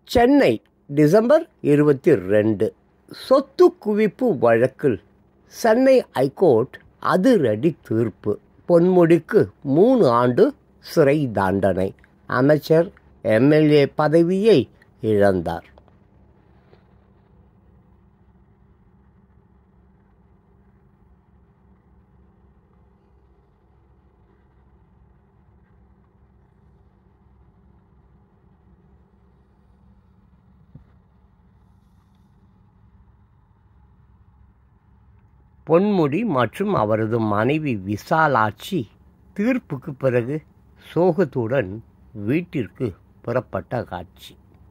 Chennai December 22. சொத்து குவிப்பு வழக்கில் சென்னை ஐகோர்ட் அதிரடி தீர்ப்பு. பொன்முடிக்கு 3 ஆண்டு சிறை தண்டனை. அமைச்சர் எம்எல்ஏ பதவியை இழந்தார். பொன்முடி மற்றும் அவரது மனைவி விசாலாட்சி தீர்ப்புக்கு பிறகு சோகத்துடன் வீட்டிற்கு புறப்பட்ட காட்சி.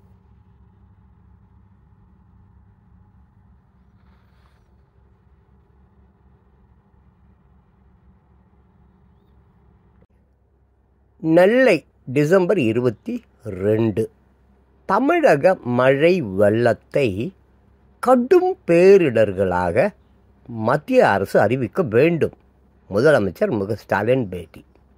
நெல்லை டிசம்பர் 22. தமிழக மழை வெள்ளத்தை கடும் பேரிடர்களாக மத்திய அரசு அறிவிக்க வேண்டும். முதலமைச்சர் மு.க.ஸ்டாலின் பேட்டி.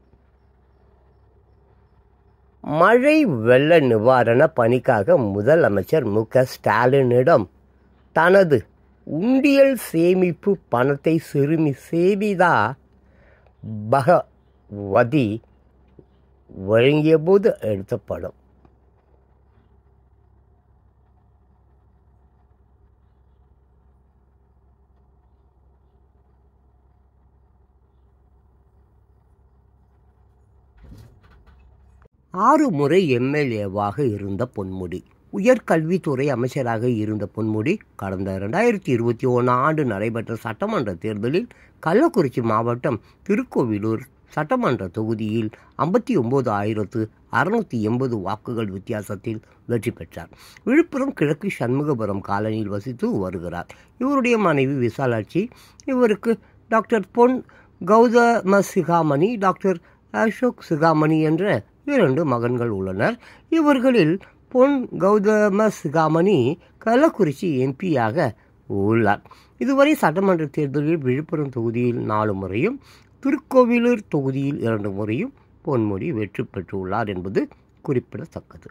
மழை வெள்ள நிவாரண பணிக்காக முதலமைச்சர் மு.க.ஸ்டாலினிடம் தனது உண்டியல் சேமிப்பு பணத்தை சிறுமி சேவிதா பகவதி வழங்கியபோது எடுத்த படம். ஆறு முறை எம்எல்ஏவாக இருந்த பொன்முடி. உயர்கல்வித்துறை அமைச்சராக இருந்த பொன்முடி கடந்த 2021 ஆண்டு நடைபெற்ற சட்டமன்ற தேர்தலில் கள்ளக்குறிச்சி மாவட்டம் திருக்கோவிலூர் சட்டமன்ற தொகுதியில் 59,680 வாக்குகள் வித்தியாசத்தில் வெற்றி பெற்றார். விழுப்புரம் கிழக்கு சண்முகபுரம் காலனியில் வசித்து வருகிறார். இவருடைய மனைவி விசாலாட்சி. இவருக்கு டாக்டர் பொன் கௌதம சிகாமணி, டாக்டர் அசோக் சிகாமணி என்ற 2 மகன்கள் உள்ளனர். இவர்களில் பொன் கௌதம சிகாமணி கள்ளக்குறிச்சி எம்பியாக உள்ளார். இதுவரை சட்டமன்ற தேர்தலில் விழுப்புரம் தொகுதியில் 4 முறையும் திருக்கோவிலூர் தொகுதியில் 2 முறையும் பொன்முடி வெற்றி பெற்றுள்ளார் என்பது குறிப்பிடத்தக்கது.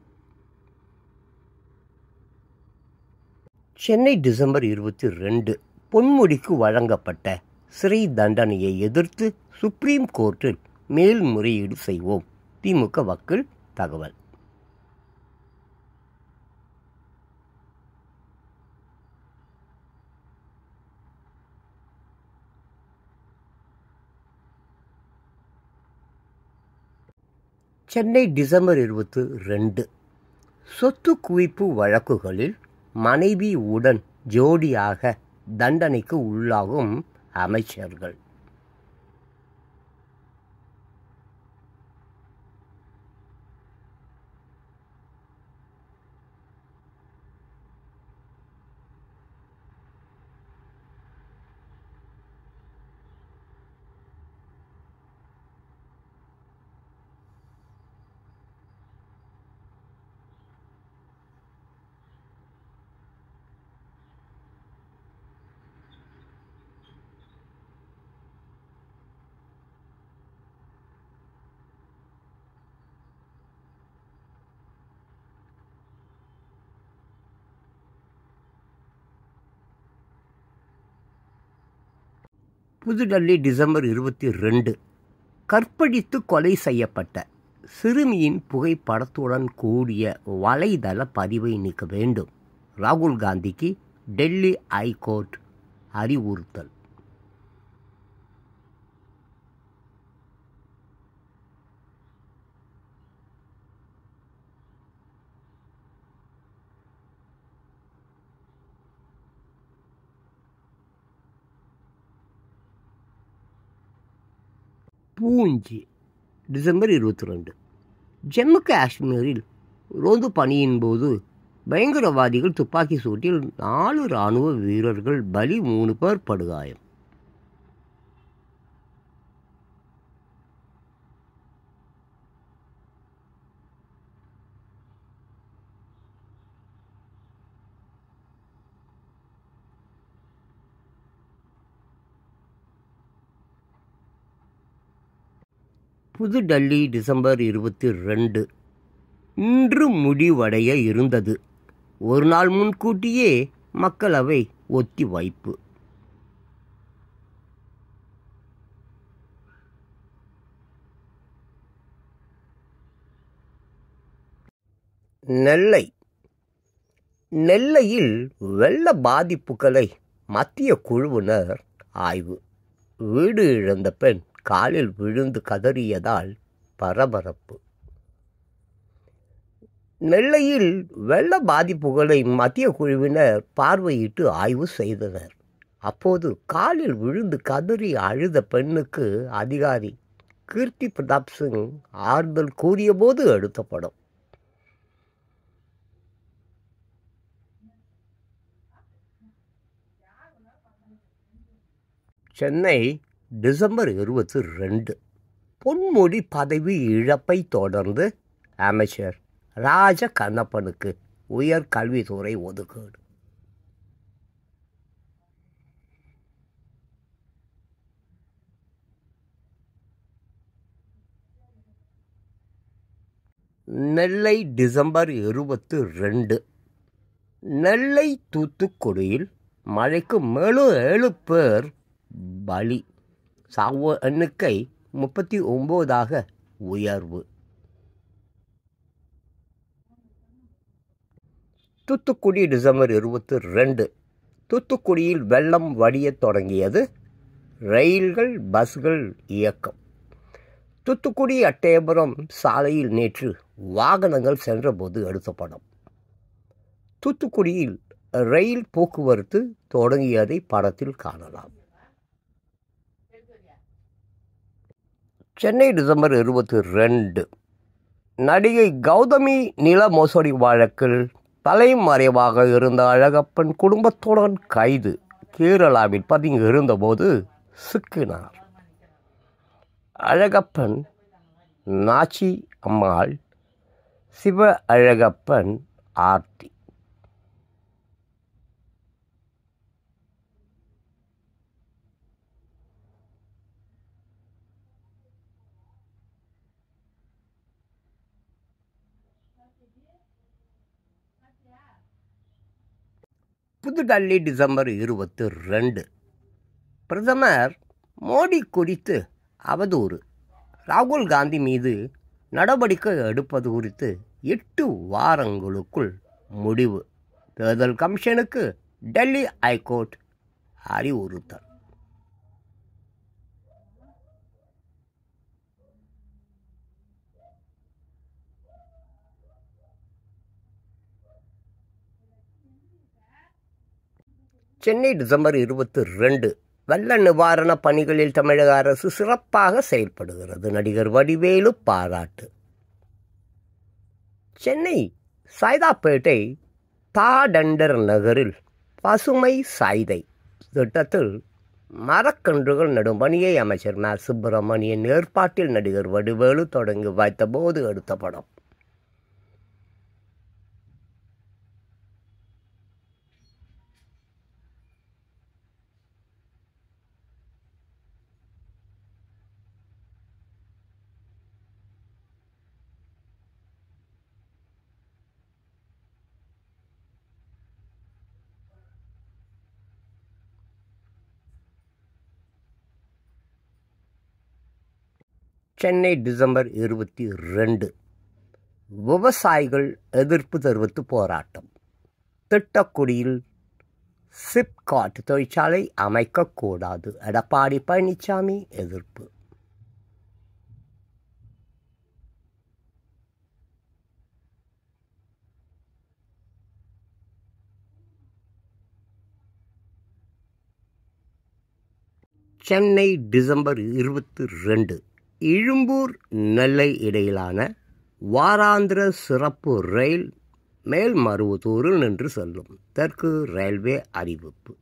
சென்னை டிசம்பர் 22. பொன்முடிக்கு வழங்கப்பட்ட சிறை தண்டனையை எதிர்த்து சுப்ரீம் கோர்ட்டில் மேல்முறையீடு செய்வோம். திமுக வக்கீல் தகவல். சென்னை டிசம்பர் 22. சொத்து குவிப்பு வழக்குகளில் மனைவியுடன் ஜோடியாக தண்டனைக்கு உள்ளாகும் அமைச்சர்கள். புதுடெல்லி டிசம்பர் 22. கற்பழித்து கொலை செய்யப்பட்ட சிறுமியின் புகைப்படத்துடன் கூடிய வலைதள பதிவை நீக்க வேண்டும். ராகுல் காந்திக்கு டெல்லி ஐகோர்ட் அறிவுறுத்தல். பூஞ்சி டிசம்பர் 22. ஜம்மு காஷ்மீரில் ரோந்து பணியின் போது பயங்கரவாதிகள் துப்பாக்கி சூட்டில் 4 இராணுவ வீரர்கள் பலி, 3 பேர் படுகாயம். புதுடெல்லி டிசம்பர் 22. இன்று முடிவடைய இருந்தது. ஒரு நாள் முன்கூட்டியே மக்களவை ஒத்திவைப்பு. நெல்லையில் வெள்ள பாதிப்புகளை மத்திய குழுவினர் ஆய்வு. வீடு இழந்த பெண் காலில் விழுந்து கதறியதால் பரபரப்பு. நெல்லையில் வெள்ள பாதிப்புகளை மத்திய குழுவினர் பார்வையிட்டு ஆய்வு செய்தனர். அப்போது காலில் விழுந்து கதறி அழுத பெண்ணுக்கு அதிகாரி கீர்த்தி பிரதாப் சிங் ஆறுதல் கூறியபோது எடுத்த படம். சென்னை டிசம்பர் 22. பொன்முடி பதவி இழப்பை தொடர்ந்து அமைச்சர் ராஜ கண்ணப்பனுக்கு உயர் கல்வித்துறை ஒதுக்கீடு. நெல்லை டிசம்பர் 22. நெல்லை தூத்துக்குடியில் மழைக்கு மேலும் 7 பேர் பலி. சாவு எண்ணிக்கை 39ஆக உயர்வு. தூத்துக்குடி டிசம்பர் 22. தூத்துக்குடியில் வெள்ளம் வடியத் தொடங்கியது. ரயில்கள் பஸ்கள் இயக்கம். தூத்துக்குடி அட்டயபுரம் சாலையில் நேற்று வாகனங்கள் சென்றபோது எடுத்த படம். தூத்துக்குடியில் ரயில் போக்குவரத்து தொடங்கியதை படத்தில் காணலாம். சென்னை டிசம்பர் 22. நடிகை கௌதமி நில மோசடி வழக்கில் தலைமறைவாக இருந்த அழகப்பன் குடும்பத்துடன் கைது. கேரளாவில் பதுங்கி இருந்தபோது சிக்கினார். அழகப்பன், நாச்சி அம்மாள், சிவ அழகப்பன், ஆர்த்தி. புதுடெல்லி டிசம்பர் 22. பிரதமர் மோடி குறித்து அவதூறு. ராகுல் காந்தி மீது நடவடிக்கை எடுப்பது குறித்து 8 வாரங்களுக்குள் முடிவு. தேர்தல் கமிஷனுக்கு டெல்லி ஐகோர்ட் அறிவுறுத்தல். சென்னை டிசம்பர் 22. வெள்ள நிவாரண பணிகளில் தமிழக அரசு சிறப்பாக செயல்படுகிறது. நடிகர் வடிவேலு பாராட்டு. சென்னை சைதாப்பேட்டை தாடண்டர் நகரில் பசுமை சைதை திட்டத்தில் மரக்கன்றுகள் நடும் பணியை அமைச்சர் ம. சுப்பிரமணியன் ஏற்பாட்டில் நடிகர் வடிவேலு தொடங்கி வைத்தபோது எடுத்த படம். சென்னை டிசம்பர் 22. விவசாயிகள் எதிர்ப்பு தெரிவித்து போராட்டம். திட்டக்குடியில் சிப்காட் தொழிற்சாலை அமைக்கக்கூடாது. எடப்பாடி பழனிசாமி எதிர்ப்பு. சென்னை டிசம்பர் 22. எழும்பூர் நெல்லை இடையிலான வாராந்திர சிறப்பு ரயில் மேல்மருவத்தூரில் நின்று செல்லும். தெற்கு ரயில்வே அறிவிப்பு.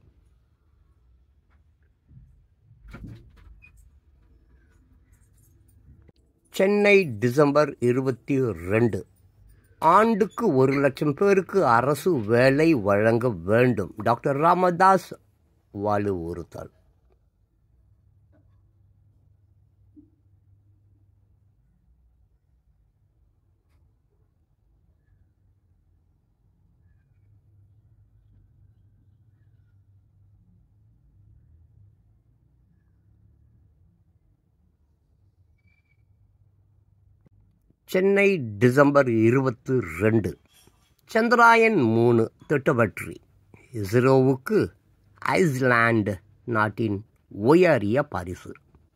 சென்னை டிசம்பர் 22. ஆண்டுக்கு 1 லட்சம் பேருக்கு அரசு வேலை வழங்க வேண்டும். டாக்டர் ராமதாஸ் வலியுறுத்தல். சென்னை டிசம்பர் 22. சந்திராயன் 3 திட்டப்பற்றி இஸ்ரோவுக்கு ஐஸ்லாந்து நாட்டின் உயரிய பரிசு.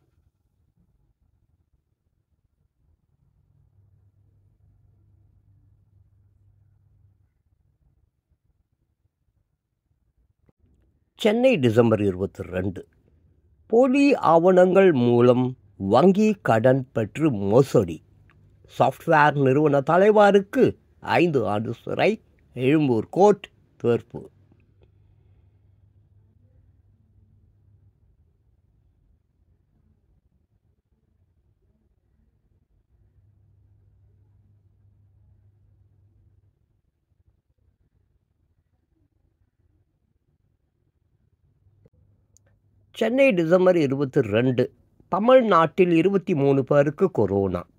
சென்னை டிசம்பர் 22. போலி ஆவணங்கள் மூலம் வங்கி கடன் பெற்று மோசடி. சாஃப்ட்வேர் நிறுவன தலைவருக்கு 5 ஆண்டு சிறை. எழும்பூர் கோர்ட் தீர்ப்பு. சென்னை டிசம்பர் 22. தமிழ்நாட்டில் 23 பேருக்கு கொரோனா.